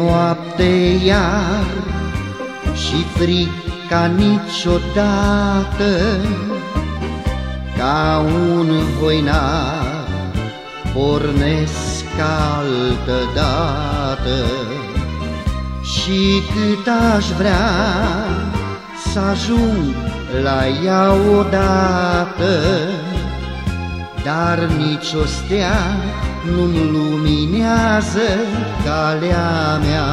noapte iar și frig ca niciodată, ca un voinar pornesc altădată. Și cât aș vrea să ajung la ea odată, dar nici o stea nu-mi luminează calea mea.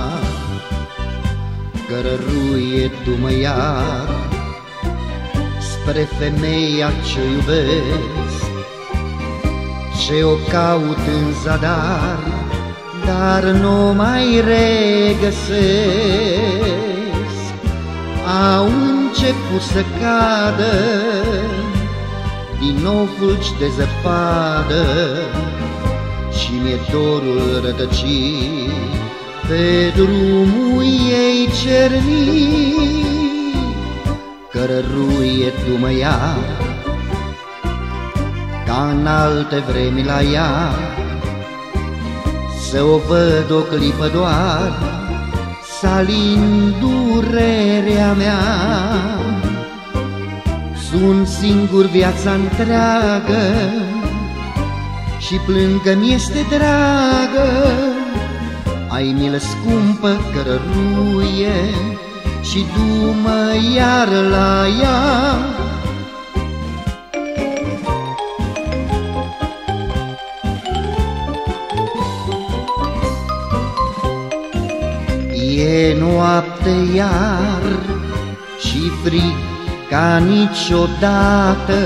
Cărăruie-tu-mă iar spre femeia ce iubesc, ce o caut în zadar, dar nu mai regăsesc. Au început să cadă din nou fulgi de zăpadă și mi-e dorul rătăcit pe drumul ei cernit. Cărăruie-tu-mă iar ca în alte vremi la ea, să o văd o clipă doar, să alin durerea mea. Sunt singur viața întreagă și plâng că mi-este dragă. Ai milă scumpă, cărăruie, și du-mă iar la ea. E noapte iar și frig ca niciodată,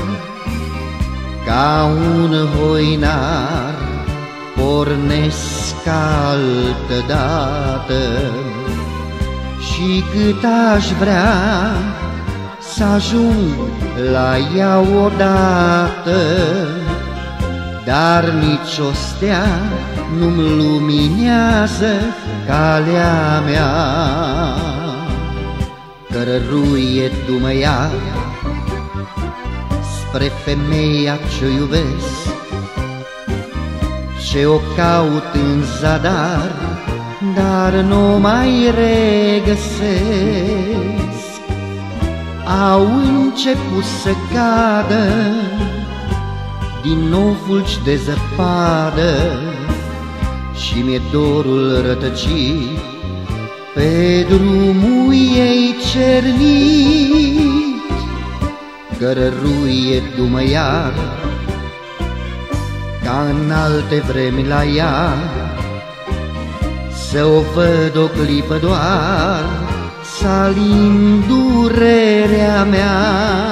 ca un voinar pornesc altădată. Și cât aș vrea să ajung la ea odată, dar nici o stea nu-mi luminează calea mea. Cărăruie-tu-mă iar spre femeia ce iubesc, ce o caut în zadar, dar nu mai regăsesc. Au început să cadă din nou fulgi de zăpadă și mi-e dorul rătăcit pe drumul ei cernit. Cărăruie-tu-mă iar ca în alte vremi la ea, să o văd o clipă doar, să alin durerea mea.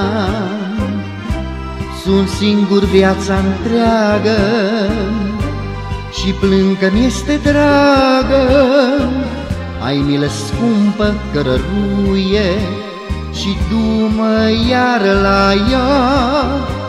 Sunt singur viața întreagă și plâng că mi-este dragă. Ai milă scumpă, cărăruie, și du-mă iar la ea.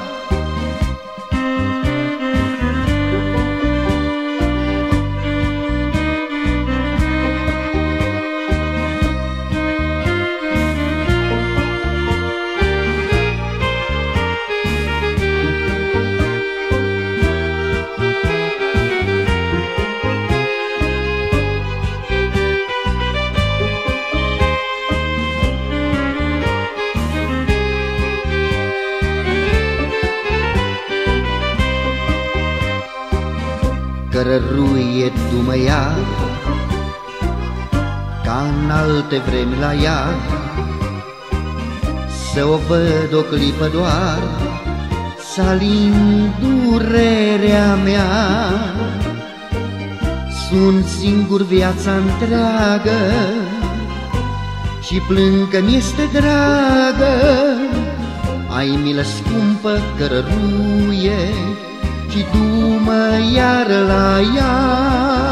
Cărăruie-tu-mă iar ca în alte vremi la ea, să o văd o clipă doar, să alin durerea mea. Sunt singur viața întreagă și plâng că mi-este dragă. Ai milă scumpă, cărăruie, și du-mă iar la ea.